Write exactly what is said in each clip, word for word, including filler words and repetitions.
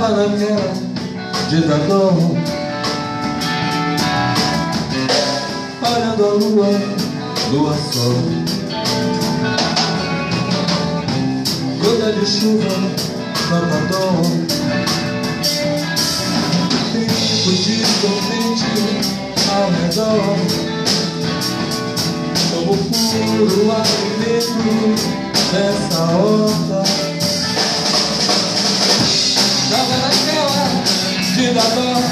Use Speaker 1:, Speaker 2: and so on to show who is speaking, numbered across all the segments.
Speaker 1: Tava naquela de Dador, olhando a lua, lua sol, gota de chuva, cantador, tempo de contente ao redor, como puro alimento dessa horta. Tava naquela de Dador,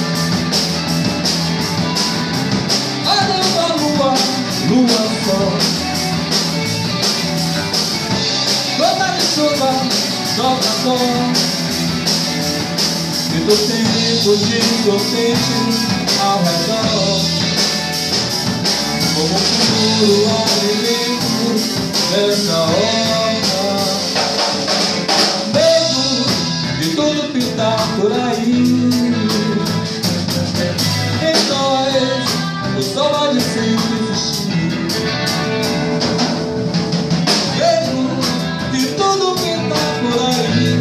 Speaker 1: olhando a lua, lua sol, gota de chuva, jogador, e do tempo de contente ao redor, como puro alimento dessa horta. De tudo que tá por aí, em nós o sol há de sempre existir. Mesmo de tudo que tá por aí,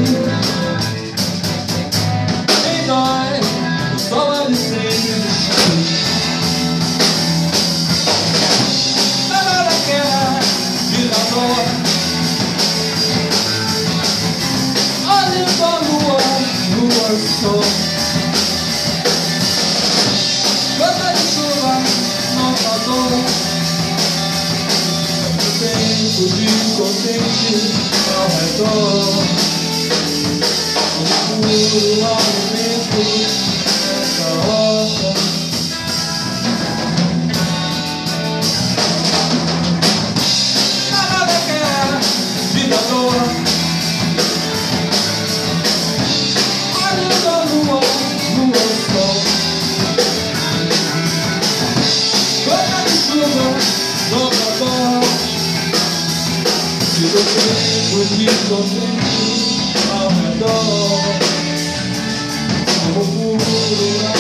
Speaker 1: em nós o sol há de sempre existir. Nada daquela de Dador, sol, gota de chuva, notador, tempo de contente ao redor, o puro alimento dessa horta. Nada daquela de Dador, e do tempo de contente ao redor, como puro